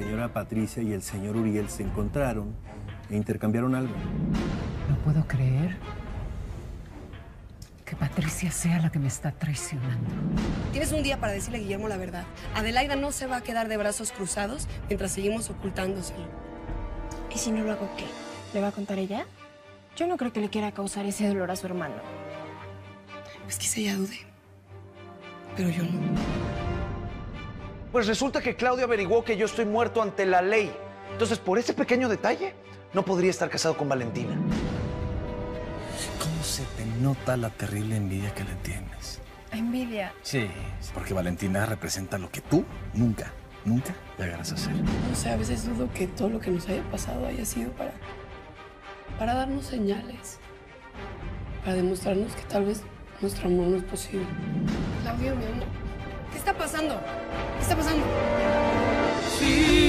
señora Patricia y el señor Uriel se encontraron e intercambiaron algo. No puedo creer que Patricia sea la que me está traicionando. Tienes un día para decirle a Guillermo la verdad. Adelaida no se va a quedar de brazos cruzados mientras seguimos ocultándoselo. ¿Y si no lo hago qué? ¿Le va a contar ella? Yo no creo que le quiera causar ese dolor a su hermano. Pues quizá ella dude, pero yo no. Pues resulta que Claudio averiguó que yo estoy muerto ante la ley. Entonces, por ese pequeño detalle, no podría estar casado con Valentina. ¿Cómo se te nota la terrible envidia que le tienes? Envidia. Sí, porque Valentina representa lo que tú nunca llegarás a ser. No sé, a veces dudo que todo lo que nos haya pasado haya sido para darnos señales. Para demostrarnos que tal vez nuestro amor no es posible. Claudio, mi amor. ¿Qué está pasando? ¿Qué está pasando? Sí.